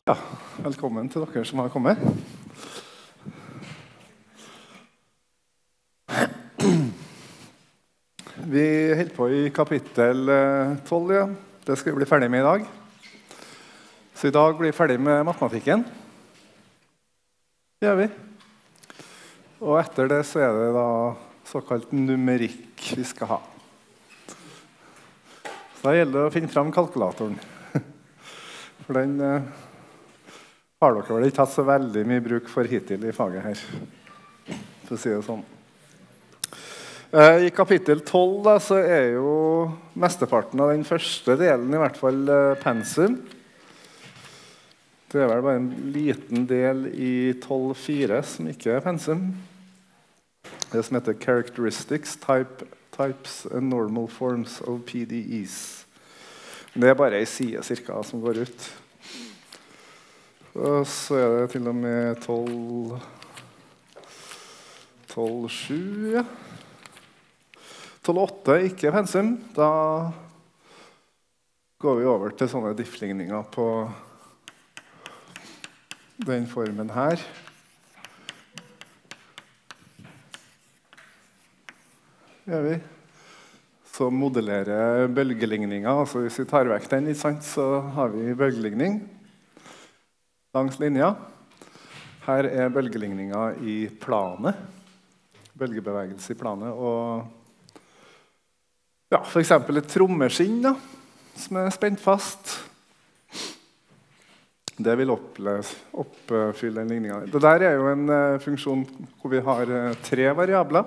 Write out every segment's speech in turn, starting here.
Ja, velkommen til dere som har kommet. Vi holder på i kapittel 12, ja. Det skal vi bli ferdig med i dag. Så i dag blir vi ferdig med matematikken. Det gjør vi. Og etter det så er det da såkalt numerikk vi skal ha. Så da gjelder det å finne fram kalkulatoren. For den har dere vel ikke hatt så veldig mye bruk for hittil i faget her, for å si det sånn. I kapittel 12 da, så er jo mesteparten av den første delen i hvert fall pensum. Det er vel bare en liten del i 12.4 som ikke er pensum. Det som heter Characteristics, Types and Normal Forms of PDEs. Det er bare en side cirka som går ut. Og så er det til og med 12.7, ja. 12.8 er ikke pensum. Da går vi over til sånne diffligninger på den formen her. Gjør vi. Så modellerer bølgeligninger. Altså hvis vi tar vekk den, så har vi bølgeligning langs linja. Her er bølgeligninger i planet. Bølgebevegelse i planet. Og ja, for eksempel et trommeskinn da, som er spent fast. Det vil oppfylle den ligningen. Det der er jo en funksjon hvor vi har 3 variabler.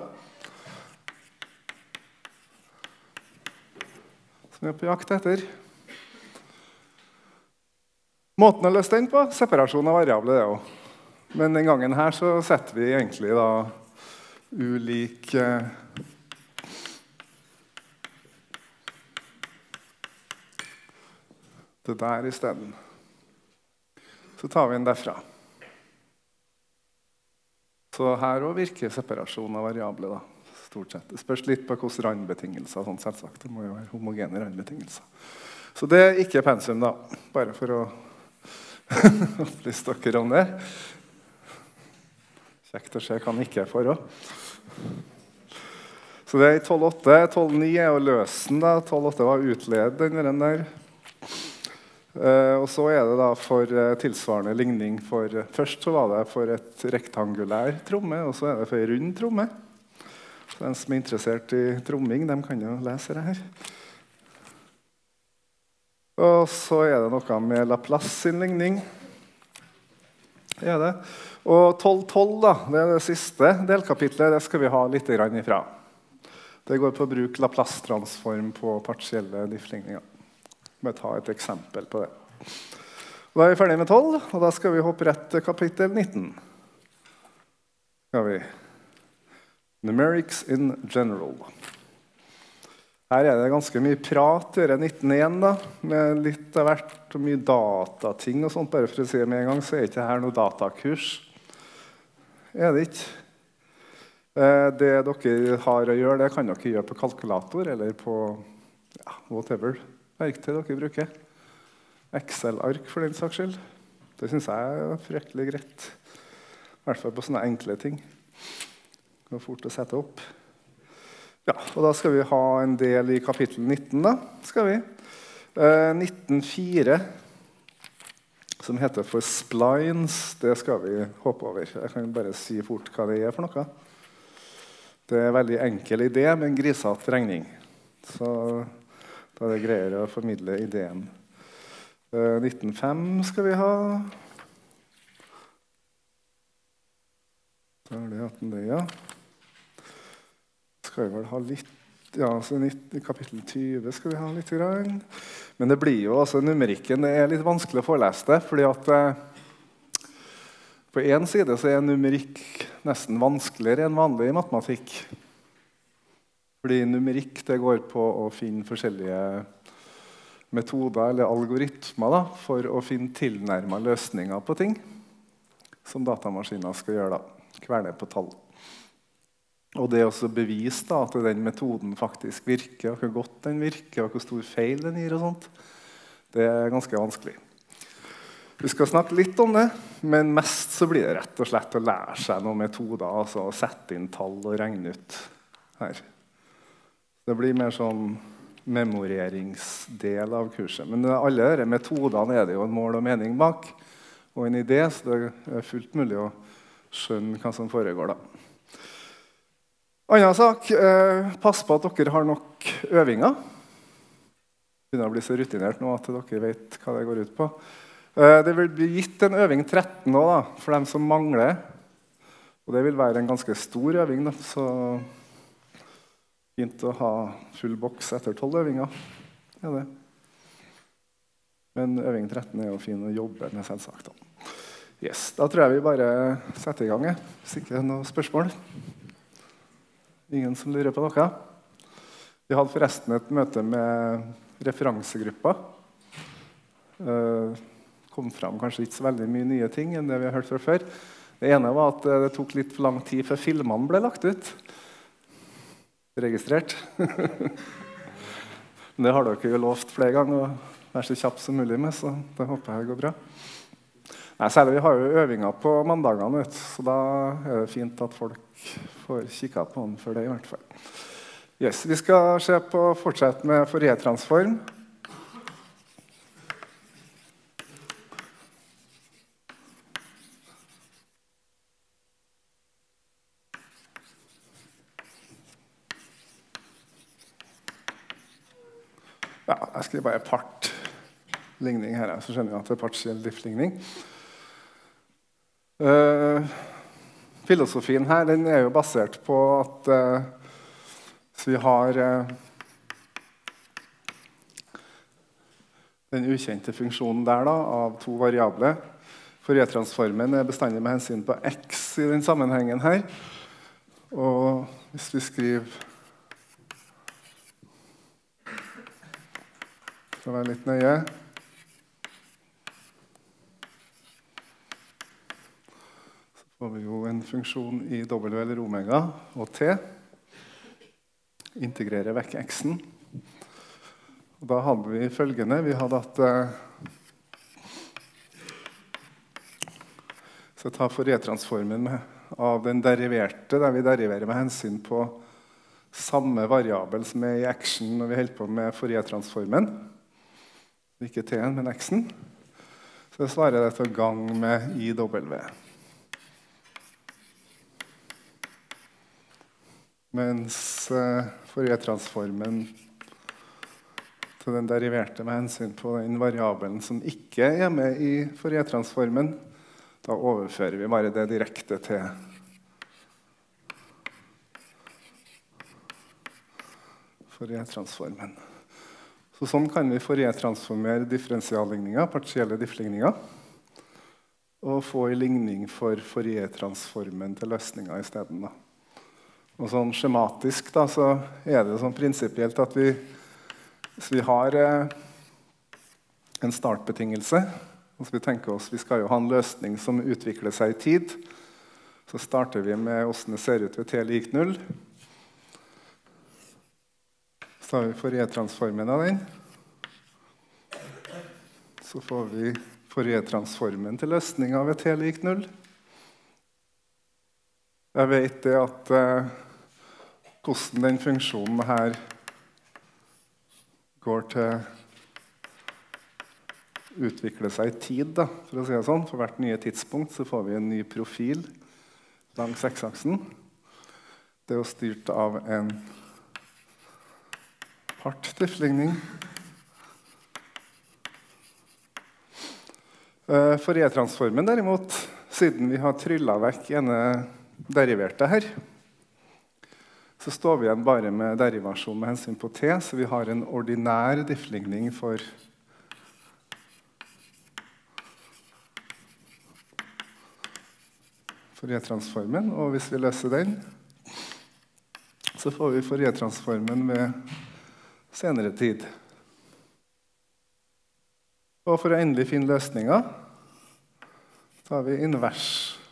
Som vi er på jakt etter. Måten å løse den på, separasjon av variabler det også. Men den gangen her så setter vi egentlig da ulike det der i stedet. Så tar vi den derfra. Så her også virker separasjon av variabler da, stort sett. Det spørs litt på hvordan randbetingelser, sånn selvsagt. Det må jo være homogene randbetingelser. Så det er ikke pensum da, bare for å opplyse dere om det. Kjekt å se hva han ikke er for også. Så det er i 12.8. 12.9 er jo løsen da. 12.8 var utled den der. Og så er det da for tilsvarende ligning for først så var det for et rektangulær tromme, og så er det for en rund tromme. Så den som er interessert i tromming, de kan jo lese det her. Og så er det noe med Laplace sin ligning. Det er det. Og 12.12 da, det er det siste delkapitlet, det skal vi ha litt grann ifra. Det går på å bruke Laplace-transform på partielle diffligninger. Bare ta et eksempel på det. Da er vi ferdig med 12, og da skal vi hoppe rett til kapittel 19. Skal vi. Numerics in general. Her er det ganske mye prat, det er 19.1 da, med litt av hvert og mye datating og sånt. Bare for å si det med en gang, så er ikke her noe datakurs. Er det ikke? Det dere har å gjøre, det kan dere gjøre på kalkulator, eller på ja, whatever verktøy dere bruker. Excel-ark for den saks skyld. Det synes jeg er fryktelig greit. I hvert fall på sånne enkle ting. Det går fort å sette opp. Ja, og da skal vi ha en del i kapittel 19 da, skal vi. 19.4, som heter for splines, det skal vi hoppe over. Jeg kan bare si fort hva det er for noe. Det er en veldig enkel idé med en grisete regning. Så da er det greier å formidle ideen. 19.5 skal vi ha. Så er det 18 det, ja. Skal vi vel ha litt, ja, så i kapittel 20 skal vi ha litt grann. Men det blir jo, altså numerikken, det er litt vanskelig å forelese det, fordi at på en side så er numerikk nesten vanskeligere enn vanlig i matematikk. Fordi numerikk, det går på å finne forskjellige metoder eller algoritmer da, for å finne tilnærmede løsninger på ting som datamaskiner skal gjøre da, kverne på tall. Og det er også bevist da, at den metoden faktisk virker, og hvor godt den virker, og hvor stor feil den gir og sånt. Det er ganske vanskelig. Vi skal snakke litt om det, men mest så blir det rett og slett å lære seg noen metoder, altså å sette inn tall og regne ut her. Det blir mer sånn memoreringsdel av kurset. Men alle disse metodene er det jo en mål og mening bak, og en idé, så det er fullt mulig å skjønne hva som foregår da. Annen sak, pass på at dere har nok øvinger. Det begynner å bli så rutinert nå at dere vet hva det går ut på. Det vil bli gitt en øving 13 nå da, for dem som mangler. Og det vil være en ganske stor øving, da, så fint å ha full boks etter 12 øvinger. Ja, det. Men øving 13 er jo fin å jobbe med, selvsagt. Yes, da tror jeg vi bare setter i gang, hvis ikke det er noen spørsmål. Ingen som lurer på noe? Vi hadde forresten et møte med referansegruppa. Kom fram kanskje ikke så veldig mye nye ting enn det vi har hørt fra før. Det ene var at det tok litt for lang tid før filmene ble lagt ut. Registrert. Men det har dere jo lovt flere ganger å være så kjapp som mulig med, så det håper jeg går bra. Nei, særlig vi har jo øvinger på mandagene, så da er det fint at folk får kikket på den for det i hvert fall. Yes, vi skal fortsette med Fourier-transform. Ja, jeg skriver bare part-ligning her, så skjønner jeg at det er partiell diffligning. Filosofien her den er jo basert på at hvis vi har den ukjente funksjonen der da, av to variable. Fourier-transformen er bestandig med hensyn på x i den sammenhengen her. Og hvis vi skriver for å være litt nøye. Så får vi jo en funksjon i w eller omega og t. Integrere vekk x-en. Og da hadde vi følgende. Vi hadde at så jeg tar Fourier-transformen av den deriverte, der vi deriverer med hensyn på samme variabel som er i action når vi holder på med Fourier-transformen. Ikke t-en, men x-en. Så det svarer det til gang med IW. Mens Fourier-transformen til den deriverte med hensyn på den variabelen som ikke er med i Fourier-transformen, da overfører vi bare det direkte til Fourier-transformen. Så sånn kan vi Fourier-transformere differensialligninger, partielle diffligninger, og få en ligning for Fourier-transformen til løsninger i stedet. Da. Og sånn skjematisk da, så er det sånn prinsipielt at hvis vi har en startbetingelse, og vi tenker oss vi skal jo ha en løsning som utvikler seg i tid, så starter vi med hvordan det ser ut ved t lik 0. Så har vi Fourier-transformen av den. Så får vi Fourier-transformen til løsningen ved t lik 0. Jeg vet det at hvordan den funksjonen her går til å utvikle seg i tid, da, for å si det sånn. For hvert nye tidspunkt så får vi en ny profil langs x-aksen. Det er jo styrt av en part-diffligning. Fourier-transformen derimot, siden vi har tryllet vekk ene deriverte her, så står vi igjen bare med derivasjon med hensyn på t, så vi har en ordinær diffligning for Fourier-transformen, og hvis vi løser den, så får vi Fourier-transformen ved senere tid. Og for å endelig finne løsninger, tar vi invers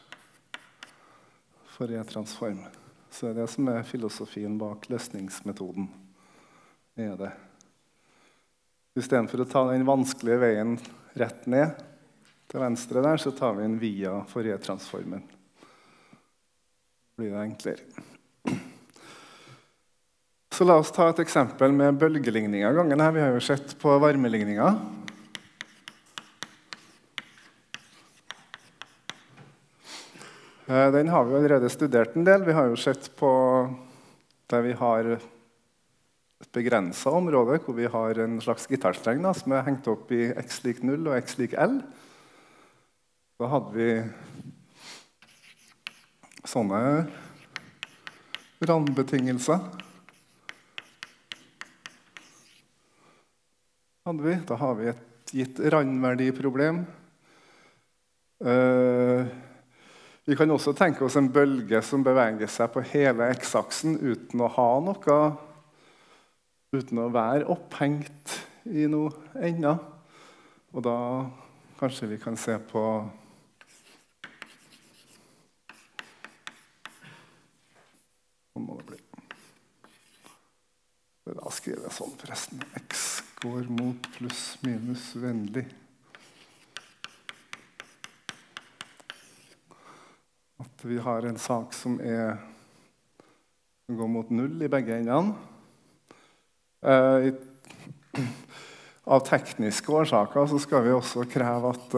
Fourier-transform. Så det er det som er filosofien bak løsningsmetoden. Det er det. I stedet for å ta den vanskelige veien rett ned, til venstre der, så tar vi den via Fourier-transformen. Blir det enklere. Så la oss ta et eksempel med bølgeligninger gangen her. Vi har jo sett på varmeligninger. Den har vi allerede studert en del. Vi har jo sett på der vi har et begrenset område, hvor vi har en slags gitarstreng da, som er hengt opp i x lik 0 og x lik L. Da hadde vi sånne randbetingelser. Da har vi et gitt randverdiproblem. Vi kan også tenke oss en bølge som beveger seg på hele x-aksen uten å ha noe, uten å være opphengt i noe enda. Og da kanskje vi kan se på Hva må det bli? Da skriver jeg sånn forresten. X går mot pluss minus vennlig. At vi har en sak som går mot 0 i begge endene. Av tekniske årsaker så skal vi også kreve at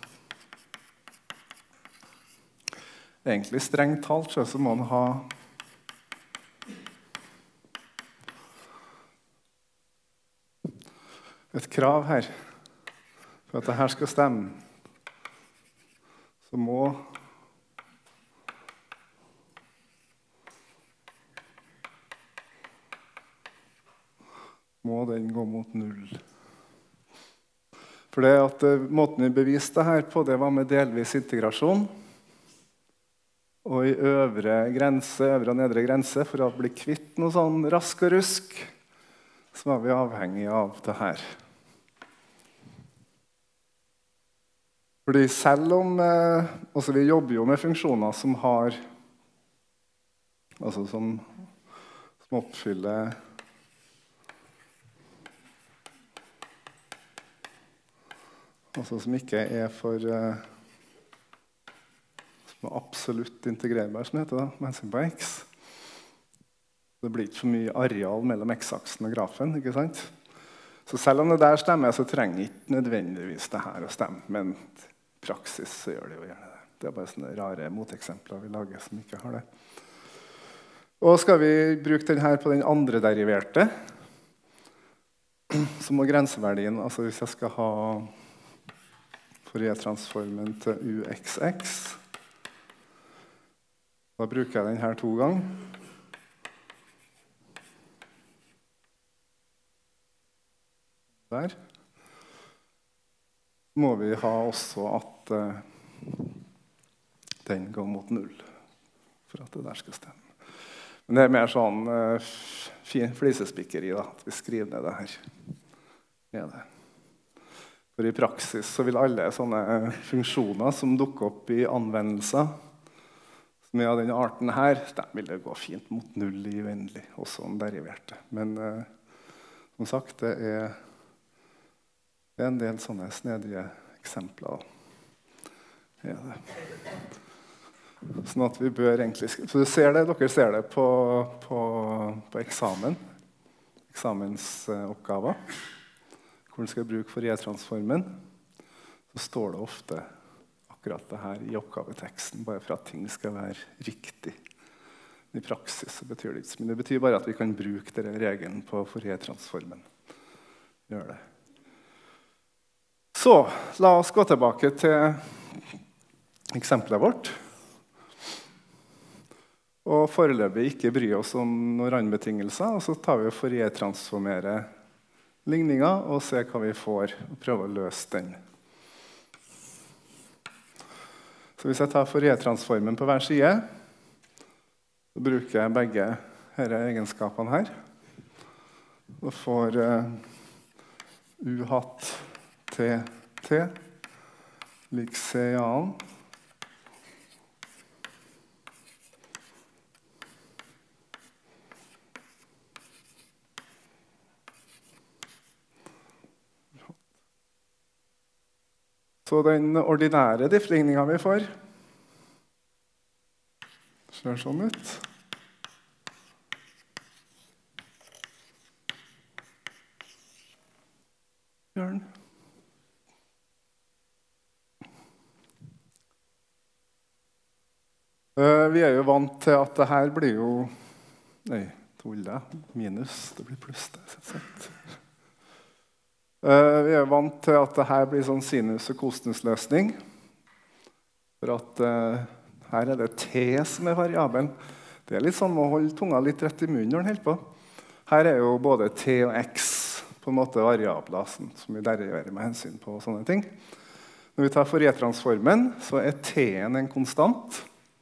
egentlig strengt talt så må man ha et krav her. For at dette skal stemme, så må den gå mot 0. For det at måten vi beviste her på, det var med delvis integrasjon. Og i øvre og nedre grense, for å bli kvitt noe sånn rask og rusk, så var vi avhengig av det her. Fordi selv om vi jobber jo med funksjoner som har som oppfyller som ikke er for som er absolutt integrerbar, som heter det, med hensyn på x. Det blir ikke for mye areal mellom x-aksen og grafen, ikke sant? Så selv om det der stemmer, så trenger ikke nødvendigvis det her å stemme, men i praksis så gjør det jo gjerne det. Det er bare sånne rare moteksempler vi lager som ikke har det. Og skal vi bruke den her på den andre deriverte, så må grenseverdien, altså hvis jeg skal ha Fourier-transformen til uxx, da bruker jeg den her 2 ganger. Der. Må vi ha også at den går mot 0, for at det der skal stemme. Men det er mer sånn fin flisespikkeri da, at vi skriver ned det her. Ja, det. For i praksis så vil alle sånne funksjoner som dukker opp i anvendelser, som er av denne arten her, de vil det gå fint mot 0 i uendelig, også om deriverte. Men som sagt, det er en del sånne snedige eksempler. Ja, det. Sånn at vi bør egentlig så dere ser det på eksamen, eksamensoppgaver, hvor du skal bruke Fourier-transformen, så står det ofte akkurat det her i oppgaveteksten, bare for at ting skal være riktig. I praksis så betyr det ikke, men det betyr bare at vi kan bruke denne regelen på Fourier-transformen. Gjør det. Så, la oss gå tilbake til eksempelet vårt. Og foreløpig ikke bry oss om noen randbetingelser, og så tar vi og Fourier-transformerer ligninger og ser hva vi får, og prøver å løse den. Så hvis jeg tar Fourier-transformen på hver side, så bruker jeg begge disse egenskapene her, og får u hatt t lik c i annen. Så den ordinære diffligningen vi får, ser sånn ut. Bjørn. Vi er jo vant til at det her blir jo... Nei, tuller. Minus, det blir pluss det. Vi er vant til at det her blir sånn sinus- og kosinus-løsning. For at her er det T som er variabelen. Det er litt sånn å holde tunga litt rett i munnen når den holder på. Her er jo både T og X på en måte variabler som vi deriverer med hensyn på sånne ting. Når vi tar Fourier-transformen, så er T-en en konstant.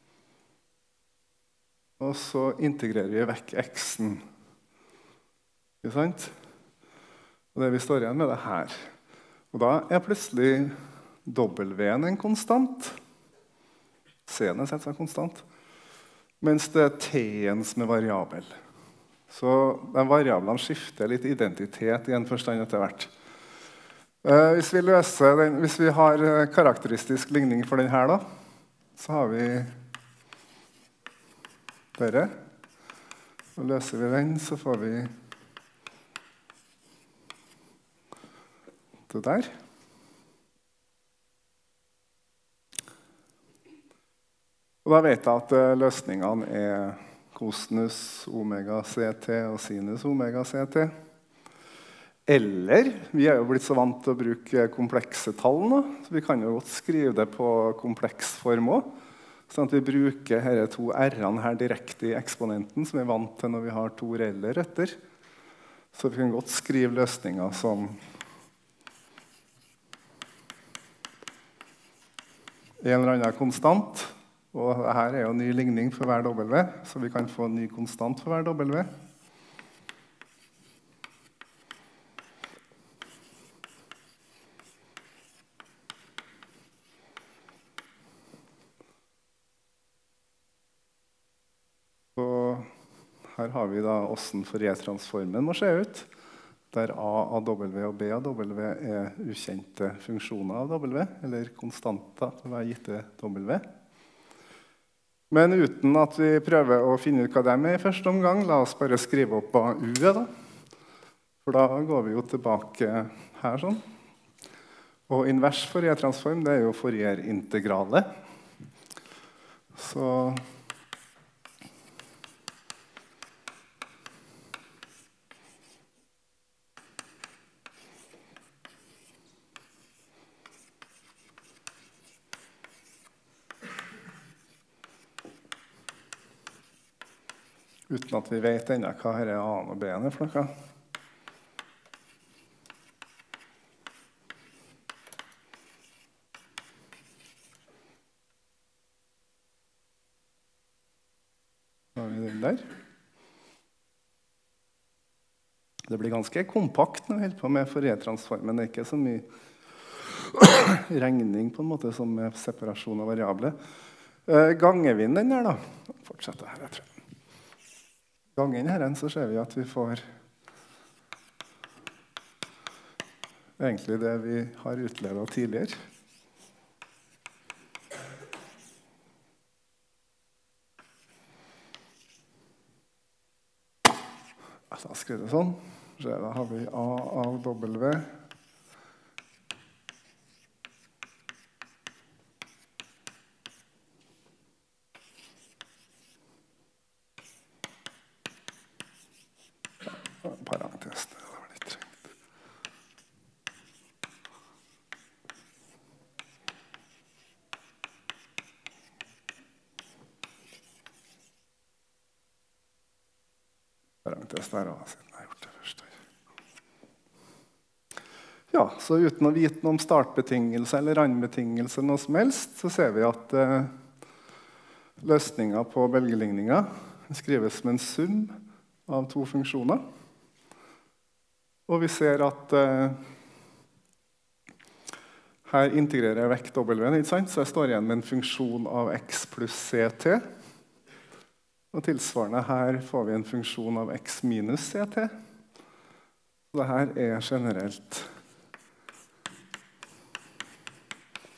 Og så integrerer vi vekk X-en. Ikke sant? Og det vi står igjen med det her. Og da er plutselig W-en en konstant. C-en er selvsagt konstant. Mens det er T-en som er variabel. Så de variablene skifter litt identitet i en forstand etter hvert. Hvis vi har karakteristisk ligning for den her, da, så har vi dette. Så løser vi den, så får vi det der. Og da vet jeg at løsningene er kosinus omega ct og sinus omega ct. Eller, vi er jo blitt så vant til å bruke komplekse tall nå, så vi kan jo godt skrive det på kompleks form også. Sånn at vi bruker disse to r-ene her direkte i eksponenten, som vi er vant til når vi har to reelle røtter. Så vi kan godt skrive løsninger som en eller annen konstant. Og dette er jo ny ligning for hver W, så vi kan få en ny konstant for hver W. Og her har vi da hvordan Fourier-transformen må se ut, der A av W og B av W er ukjente funksjoner av W, eller konstanter til hver gitte W. Men uten at vi prøver å finne ut hva de er i første omgang, la oss bare skrive opp hva U er da. For da går vi jo tilbake her sånn. Og invers Fourier-transform, det er jo Fourier-integralet. Så uten at vi vet ennå hva her er A-en og B-en er for noe. Så har vi den der. Det blir ganske kompakt når vi holder på med Fourier-transformen. Det er ikke så mye regning på en måte som med separasjon av variable. Ganger vi den der da? Fortsett her, jeg tror. Ganger inn her, så ser vi at vi får egentlig det vi har utledet tidligere. Da skriver det sånn. Så da har vi A av W. Parentes, det var litt trengt. Parentes der også, siden jeg har gjort det først. Ja, så uten å vite noe om startbetingelse eller randbetingelse noe som helst, så ser vi at løsningen på bølgeligningen skrives som en sum av to funksjoner. Og vi ser at her integrerer jeg vekk W-en, ikke sant? Så jeg står igjen med en funksjon av x pluss ct. Og tilsvarende her får vi en funksjon av x minus ct. Så dette er generelt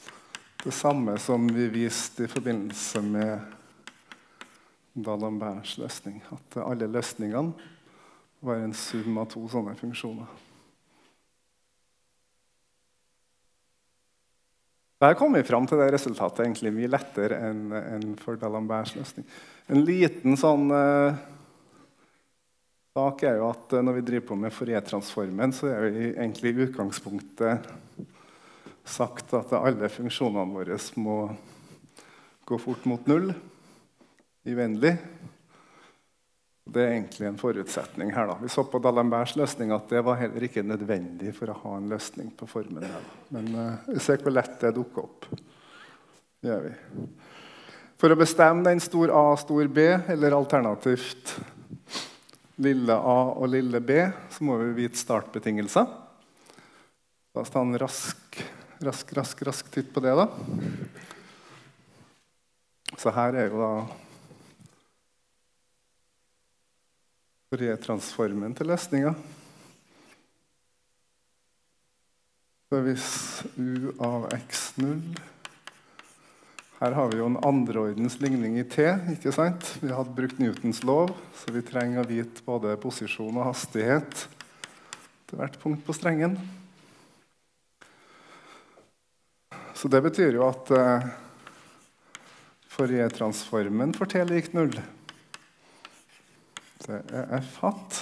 Det samme som vi viste i forbindelse med D'Alemberts løsning, at alle løsningene var en sum av to sånne funksjoner. Der kom vi fram til det resultatet egentlig mye lettere enn for D'Alemberts løsning. En liten sånn sak er jo at når vi driver på med Fourier-transformen, så er vi egentlig i utgangspunktet sagt at alle funksjonene våre må gå fort mot null, i uendelig. Det er egentlig en forutsetning her. Da. Vi så på D'Alemberts løsning at det var heller ikke nødvendig for å ha en løsning på formen her. Men vi ser hvor lett det dukker opp. Det gjør vi. For å bestemme den stor A og stor B, eller alternativt lille a og lille b, så må vi vite startbetingelser. Da skal han rask titt på det da. Så her er jo da Fourier-transformen til løsninga. Så hvis u av x0, her har vi jo en andreordens ligning i t, ikke sant? Vi hadde brukt Newtons lov, så vi trenger å vite både posisjon og hastighet til hvert punkt på strengen. Så det betyr jo at Fourier-transformen for t lik 0. Det er f hatt,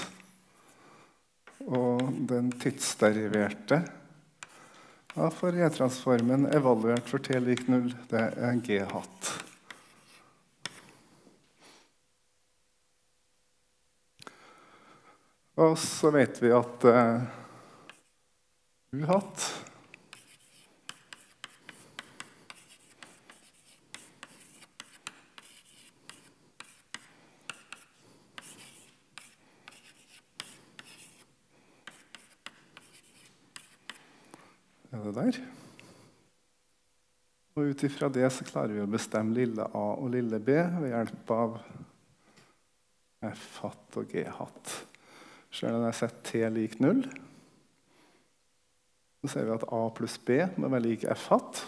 og den tidsderiverte av Fourier-transformen evaluert for t lik 0, det er g hatt. Og så vet vi at u hatt er det der. Og ut ifra det så klarer vi å bestemme lille a og lille b ved hjelp av f hatt og g hatt. Ser når jeg setter t lik 0, så ser vi at a pluss b må være lik f hatt.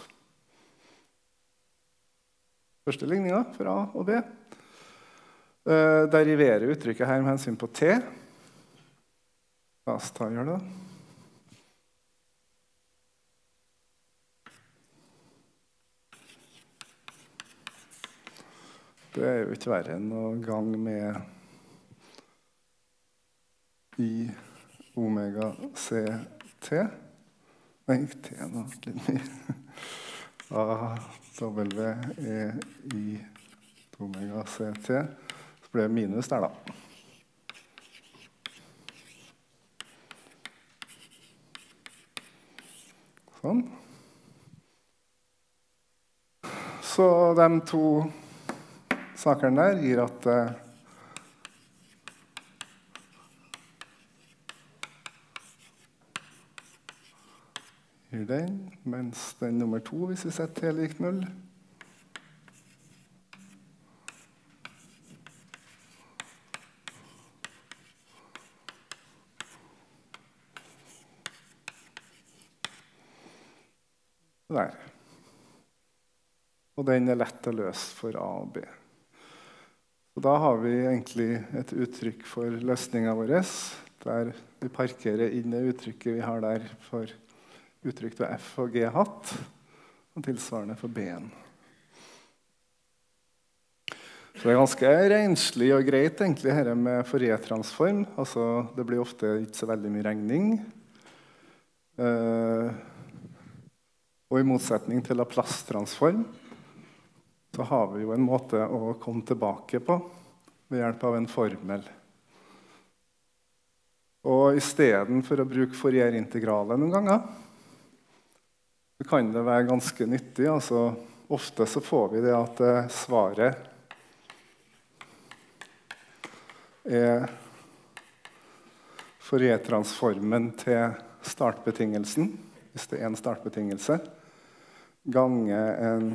Første ligninga for a og b. Deriverer uttrykket her med hensyn på t. La oss gjøre det. Det er jo ikke verre enn å gange med i omega ct. Nei, t nå, litt mye. A, w, e, i omega ct. Så blir det minus der da. Sånn. Så de to sakene der gir at gir den, mens den nummer 2, hvis vi setter t lik 0, der. Og den er lett å løse for a og b. Så da har vi egentlig et uttrykk for løsningen vår, der vi parkerer inn det uttrykket vi har der for uttrykk til f og g hatt, og tilsvarende for b-en. Så det er ganske renslig og greit egentlig her med Fourier-transform. Altså, det blir ofte ikke så veldig mye regning. Og i motsetning til Laplace-transform, så har vi jo en måte å komme tilbake på ved hjelp av en formel. Og i stedet for å bruke Fourier-integralet noen ganger, så kan det være ganske nyttig. Altså, ofte så får vi det at svaret er Fourier-transformen til startbetingelsen, hvis det er en startbetingelse, gange en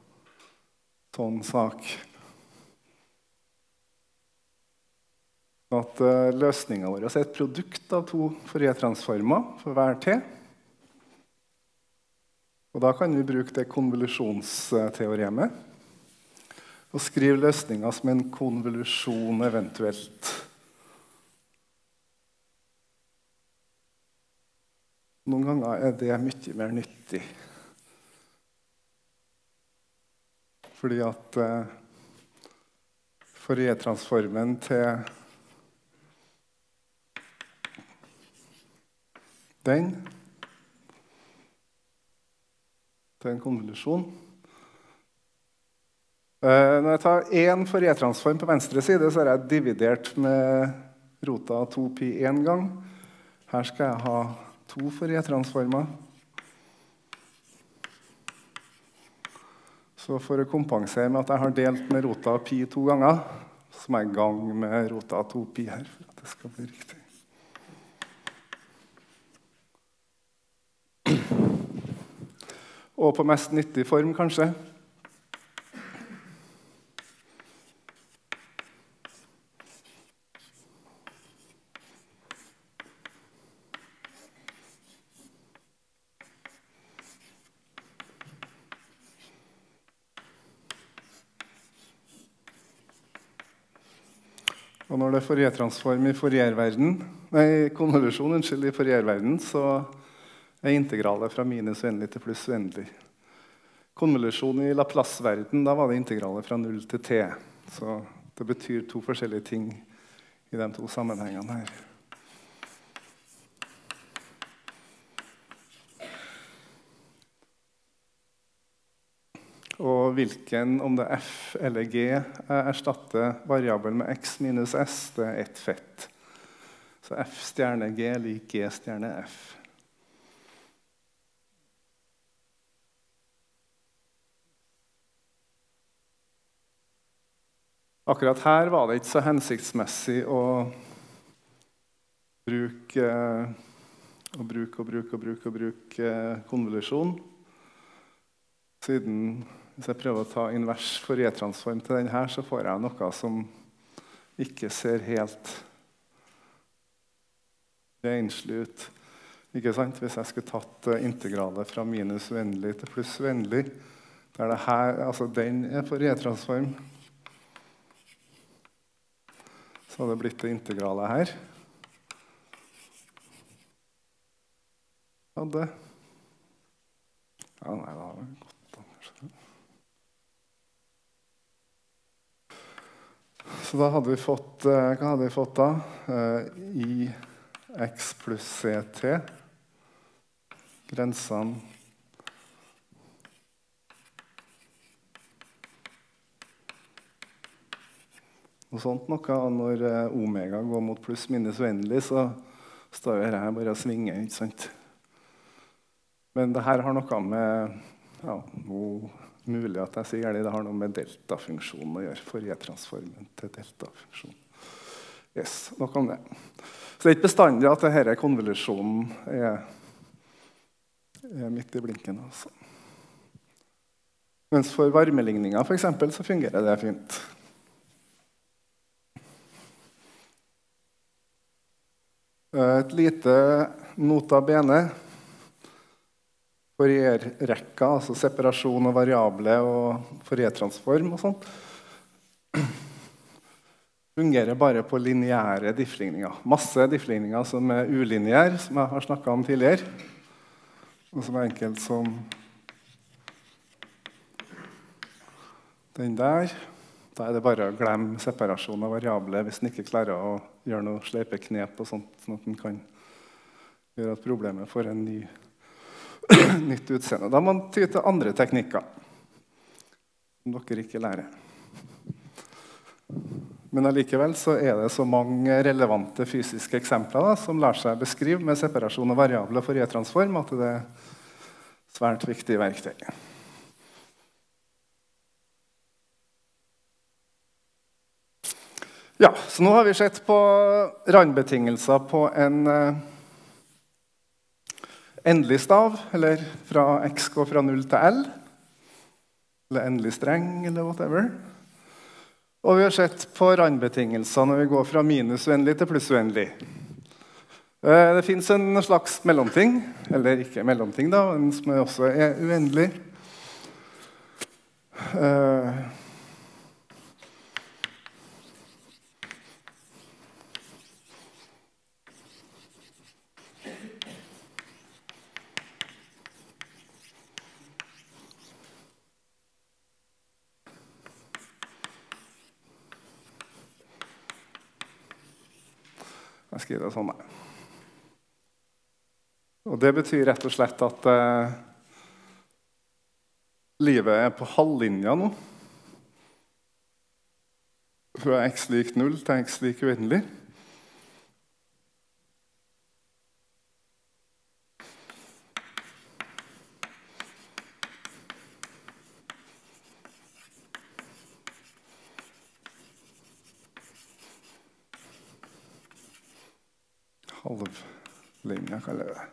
sånn sak At løsningen vår er et produkt av to Fourier-transformer for hver t. Og da kan vi bruke det konvolusjonsteoremet og skrive løsningen som en konvolusjon eventuelt. Noen ganger er det mye mer nyttig. Fordi at Fourier-transformen til den, til en konvolusjon. Når jeg tar en Fourier-transform på venstre side, så har jeg dividert med rota av 2pi en gang. Her skal jeg ha to Fourier-transformer. Så for å kompensere med at jeg har delt med rota av pi 2 ganger, så må jeg gang med rota av 2pi her, for at det skal bli riktig. Og på mest nyttig form, kanskje. Og når det er Fourier-transform i konvolusjon, i Fourier-verden, så er integralet fra minus uendelig til pluss uendelig. Konvolusjon i Laplace-verden, da var det integralet fra 0 til t. Så det betyr to forskjellige ting i de to sammenhengene her. Og hvilken, om det er f eller g, erstatter variabel med x minus s, det er ett fett. Så f stjerne g lik g stjerne f. Akkurat her var det ikke så hensiktsmessig å bruke konvolusjon. Siden hvis jeg prøver å ta invers Fourier-transform til denne her, så får jeg noe som ikke ser helt renslig ut. Ikke sant? Hvis jeg skulle tatt integralet fra minus uendelig til pluss uendelig, der det her, altså den er Fourier-transform, så hadde det blitt det integralet her. Hadde. Ja, nei, da var det godt. Så da hadde vi fått, hva hadde vi fått da? I x pluss ct. Grensene. Og sånt noe, når omega går mot pluss minus uendelig, så står jeg her bare og svinger, ikke sant? Men det her har noe med, ja, mulig at jeg sier det, det har noe med delta-funksjonen å gjøre, Fourier-transformen til delta-funksjonen. Yes, nok om det. Så det er ikke bestandig at denne konvolusjonen er midt i blinken. Altså. Mens for varmeligninger, for eksempel, så fungerer det fint. Et lite nota bene. Fourier-rekka, altså separasjon av variable og Fourier-transform og sånt, fungerer bare på lineære diffligninger. Masse diffligninger som er ulineære, som jeg har snakket om tidligere, og som er enkelt som den der. Da er det bare å glemme separasjon av variable hvis den ikke klarer å gjøre noe sleipe knep og sånt, sånn at den kan gjøre at problemet får en nytt utseende. Da må man ty til andre teknikker som dere ikke lærer. Men allikevel så er det så mange relevante fysiske eksempler da, som lar seg beskrive med separasjon av variable og Fourier-transform, at det er svært viktig verktøy. Ja, så nå har vi sett på randbetingelser på en endelig stav, eller fra x går fra 0 til L, eller endelig streng, eller whatever. Og vi har sett på randbetingelser når vi går fra minusvennlig til plussvennlig. Det finnes en slags mellomting, eller ikke mellomting da, men som også er uendelig. Jeg skriver det sånn her. Og det betyr rett og slett at livet er på halvlinja nå. Fra x lik 0 til x lik uendelig. Halvlinja kaller jeg det.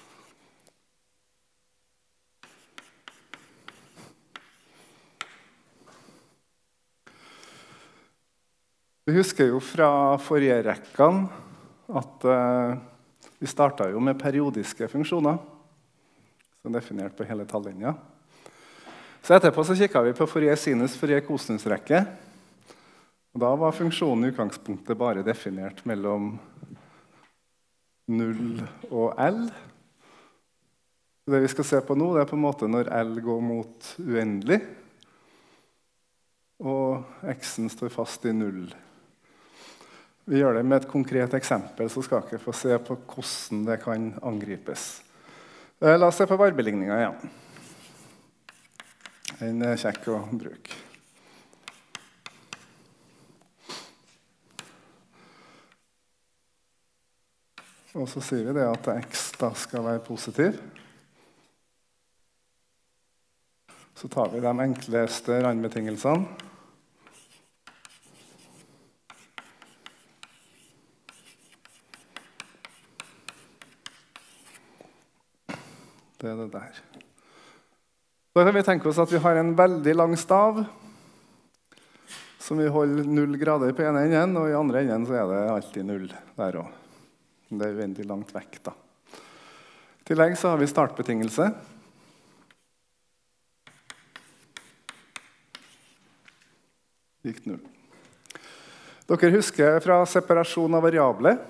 Vi husker jo fra forrige rekken at vi startet jo med periodiske funksjoner, som er definert på hele tallinja. Så etterpå så kikket vi på forrige sinus, forrige kosinusrekke. Og da var funksjonen i utgangspunktet bare definert mellom 0 og L. Det vi skal se på nå, det er på en måte når L går mot uendelig, og x-en står fast i 0. Vi gjør det med et konkret eksempel, så skal dere få se på hvordan det kan angripes. La oss se på varmeligningen igjen. Den er kjekk å bruke. Og så sier vi det at x da skal være positiv. Så tar vi de enkleste randbetingelsene. Det er det der. Da kan vi tenke oss at vi har en veldig lang stav, som vi holder 0 grader på ene enden, og i andre enden så er det alltid 0 der også. Det er veldig langt vekk da. I tillegg så har vi startbetingelse. Lik 0. Dere husker fra separasjon av variable.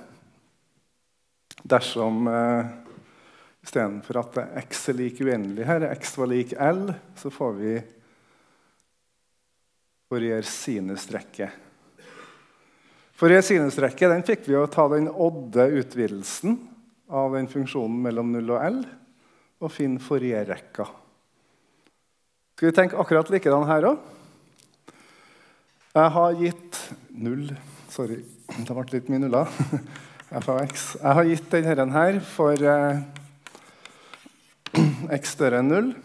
Dersom i stedet for at x er lik uendelig her, x var lik L, så får vi Fourier sinusrekke. Fourier sinusrekke, den fikk vi å ta den odde utvidelsen av den funksjonen mellom 0 og L, og finne Fourier-rekka. Skal vi tenke akkurat likedan her også? Jeg har gitt 0, sorry, det ble litt mye nuller. Jeg har gitt denne her for x større enn 0.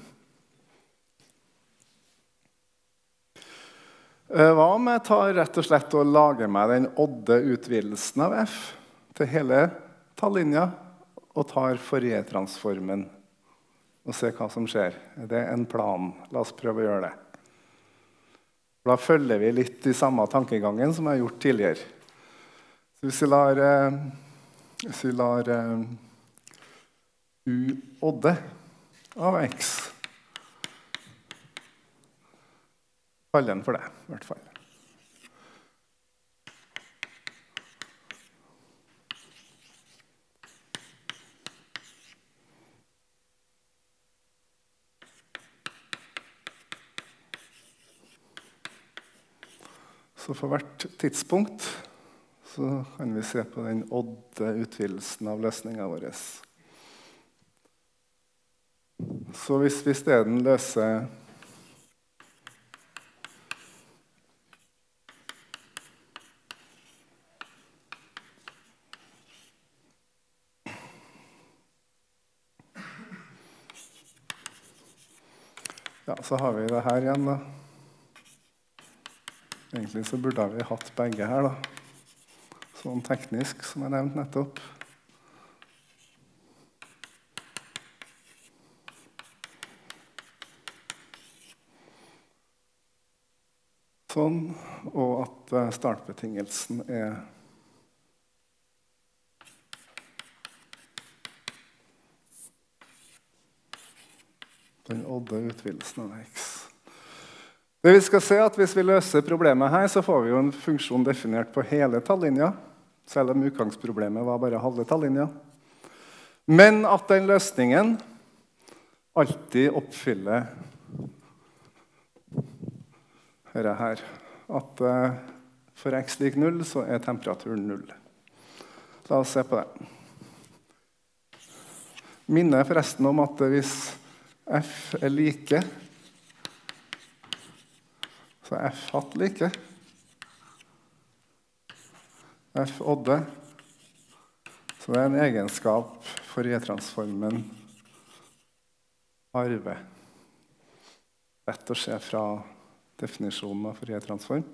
Hva om jeg tar rett og slett og lager meg den odde utvidelsen av f til hele tallinja og tar Fourier-transformen og ser hva som skjer? Det er en plan. La oss prøve å gjøre det. Da følger vi litt de samme tankegangen som jeg har gjort tidligere. Så hvis vi lar u odde av x kaller den for det, i hvert fall. Så for hvert tidspunkt så kan vi se på den odde utvidelsen av løsningen vår. Så hvis vi i stedet løser ja, så har vi det her igjen da. Egentlig så burde vi hatt begge her da. Sånn teknisk som jeg nevnte nettopp. sånn, og at startbetingelsen er den odde utvidelsen av x. Det vi skal se er at hvis vi løser problemet her, så får vi jo en funksjon definert på hele tallinja, selv om utgangsproblemet var bare halve tallinja. Men at den løsningen alltid oppfyller dette her. At for x lik 0, så er temperaturen 0. La oss se på det. Minner forresten om at hvis f er like, så f hatt like, f odde, så det er en egenskap Fourier-transformen arve. Rett å se fra definisjonen av Fourier-transform.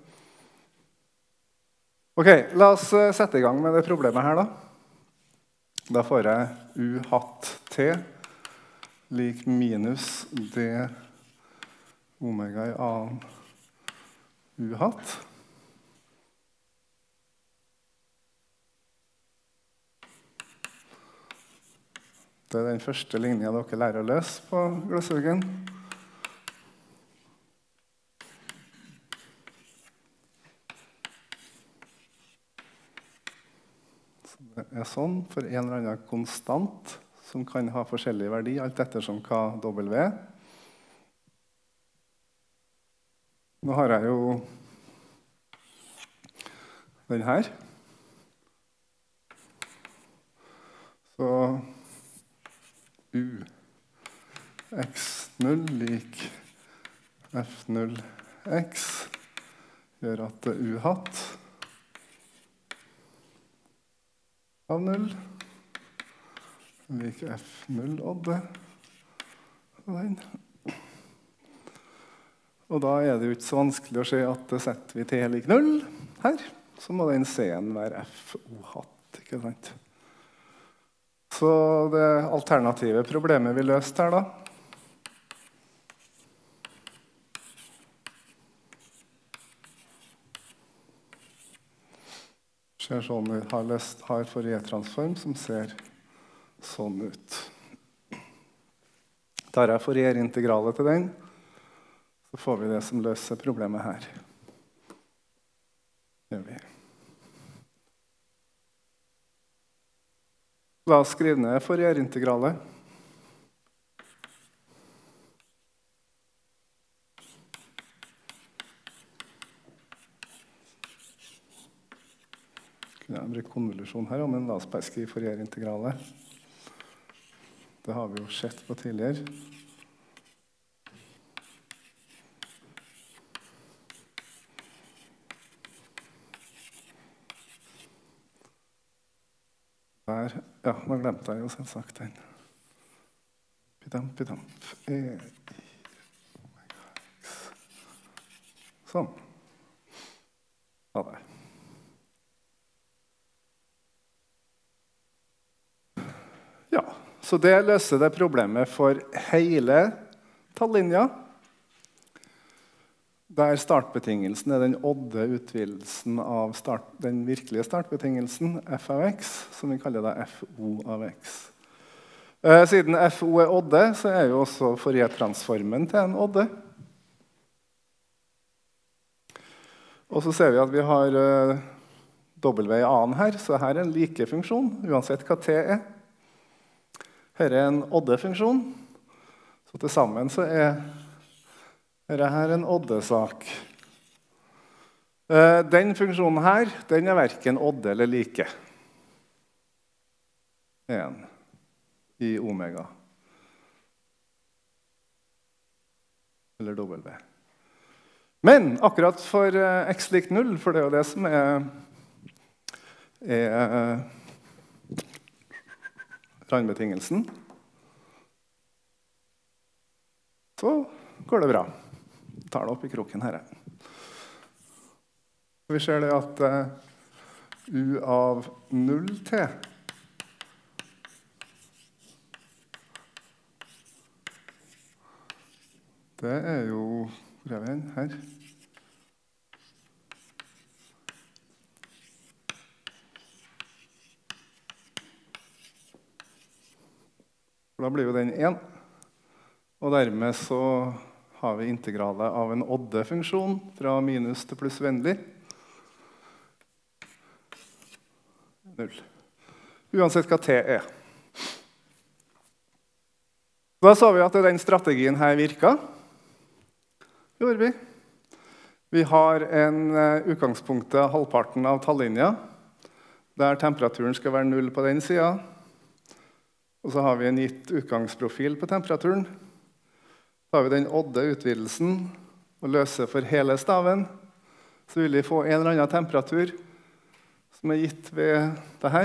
Ok, la oss sette i gang med det problemet her da. Da får jeg u hatt t lik minus d omega i annen u hatt. Det er den første linja dere lærer å løse på Gløshaugen. Så det er sånn for en eller annen konstant som kan ha forskjellig verdi, alt ettersom hva W er. Nå har jeg jo den her. Så u x0 lik f0 x gjør at u hatt av 0 lik f0 odde av den. Og da er det jo ikke så vanskelig å se at det setter vi t lik 0 her. Så må den c-en være f o hatt, ikke sant? Så det alternative problemet vi løste her da, ser sånn ut, har Fourier-transform som ser sånn ut. Tar jeg Fourier-integralet til den, så får vi det som løser problemet her. Gjør vi. La oss skrive ned Fourier-integralet. Kunne jeg bruke konvolusjon her, men la oss bare skrive Fourier-integralet. Det har vi jo sett på tidligere. Der, ja, nå glemte jeg jo selvsagt den. Pidamp. Sånn. Ha det. Ja, så det løser det problemet for hele tallinja. Der startbetingelsen er den odde utvidelsen av den virkelige startbetingelsen, f av x, som vi kaller da fo av x. Siden fo er odde, så er jo også Fourier-transformen til en odde. Og så ser vi at vi har w i annen her, så her er en like funksjon, uansett hva t er. Her er en odde-funksjon, så til sammen så er dette her en oddesak. Den funksjonen her, den er hverken odde eller like. 1 i omega. Eller w. Men akkurat for x lik 0, for det er jo det som er randbetingelsen, så går det bra. Tar det opp i kroken her. Vi ser det at u av 0t det er jo, hvor er vi her? For da blir jo den 1. Og dermed så har vi integralet av en odde-funksjon fra minus til pluss vennlig. 0. Uansett hva t er. Da sa vi at den strategien her virket. Gjorde vi. Vi har en utgangspunktet halvparten av tallinja, der temperaturen skal være 0 på den siden. Og så har vi en gitt utgangsprofil på temperaturen. Så har vi den odde-utvidelsen og løser for hele staven. Så vil vi få en eller annen temperatur som er gitt ved dette.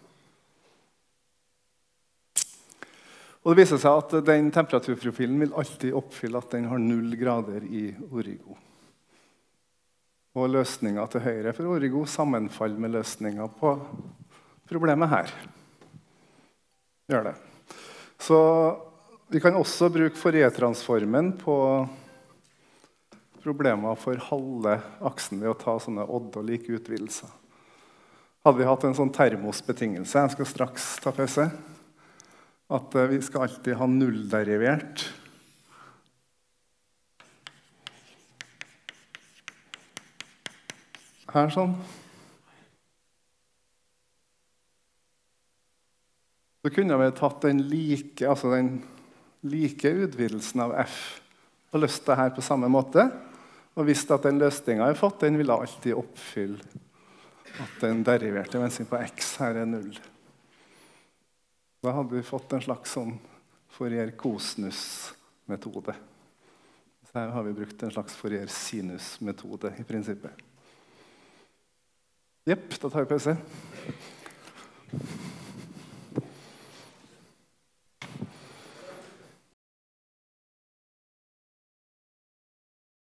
Og det viser seg at den temperaturprofilen vil alltid oppfylle at den har 0 grader i Origo. Og løsningen til høyre for Origo sammenfaller med løsningen på problemet her. Gjør det. Så vi kan også bruke Fourier-transformen på problemer for halve aksen ved å ta sånne odd- og like utvidelser. Hadde vi hatt en sånn termosbetingelse, jeg skal straks ta pause, at vi skal alltid ha nullderivert her sånn. Så kunne vi tatt den like utvidelsen av f og løst det her på samme måte, og visst at den løsningen jeg har fått, den vil alltid oppfylle at den deriverte mensing på x her er 0. Da hadde vi fått en slags sånn Fourier-kosinus-metode. Så her har vi brukt en slags Fourier-sinus-metode i prinsippet. Jepp, da tar vi pause.